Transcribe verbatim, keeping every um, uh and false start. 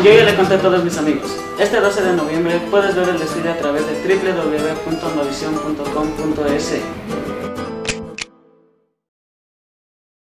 Yo ya le conté a todos mis amigos. Este doce de noviembre puedes ver el desfile a través de w w w punto novision punto com punto es.